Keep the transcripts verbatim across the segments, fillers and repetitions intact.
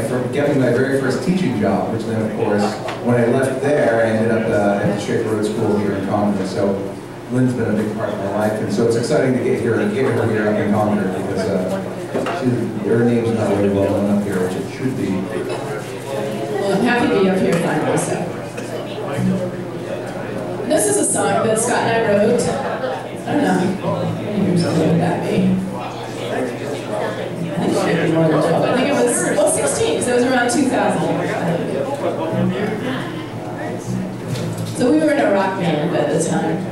for getting my very first teaching job, which then, of course, when I left there, I ended up uh, at the Straight Road School here in Concord. So Lynne's been a big part of my life, and so it's exciting to get here and get her here up in Concord because uh, she, her name's not really well known up here, which it should be. Well, I'm happy to be up here finally, so. This is a song that Scott and I wrote. I don't know how many years ago would that be? I think it might be more than twelve. I think it was, well, sixteen, because it was around two thousand. So we were in a rock band at the time.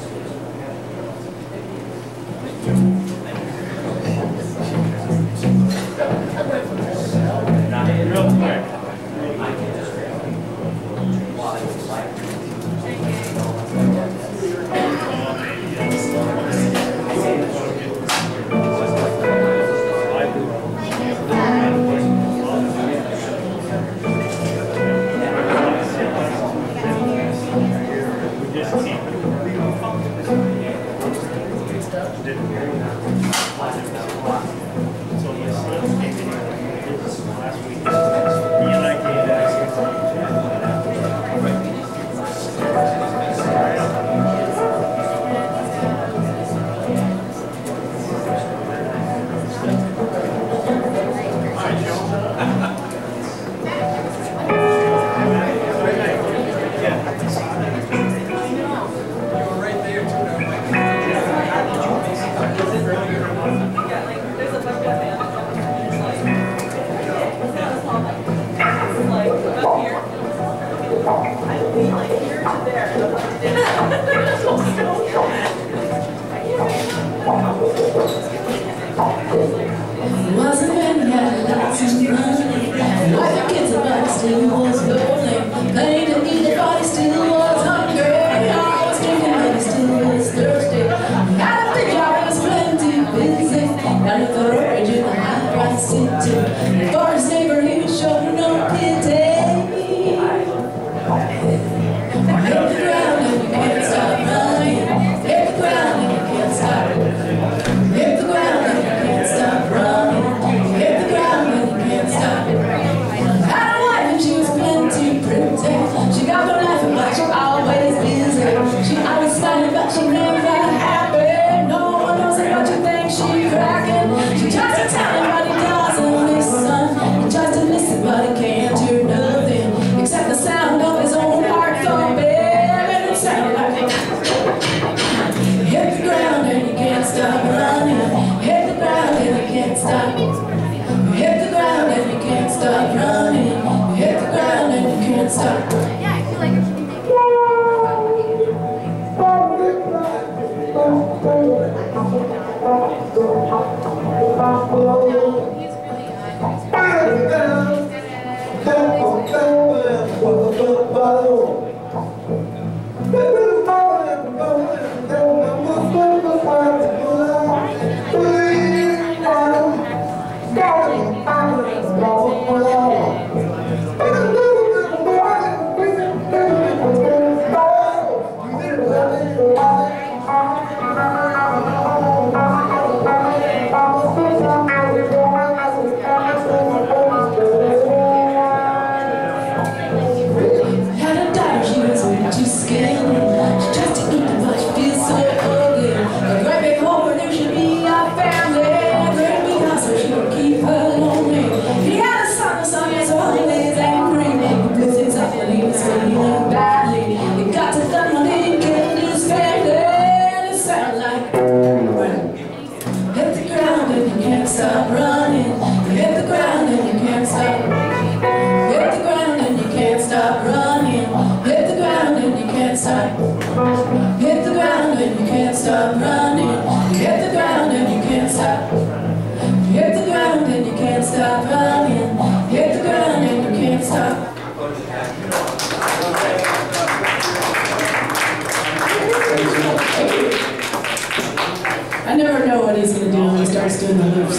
I never know what he's going to do when he starts doing the loops.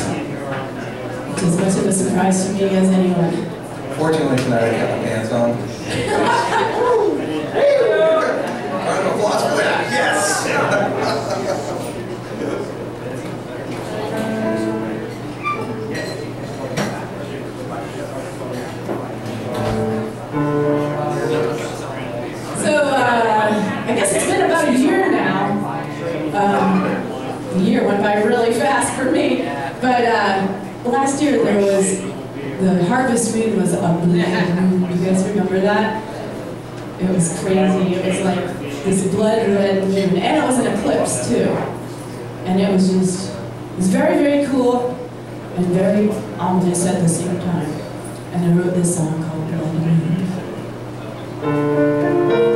It's as much of a surprise to me as anyone. Fortunately tonight I got my pants on. Round of applause for that. Yes! But uh, last year there was, the harvest moon was a blood moon. You guys remember that? It was crazy. It was like this blood red moon. And it was an eclipse too. And it was just, it was very, very cool and very ominous at the same time. And I wrote this song called Blood Moon.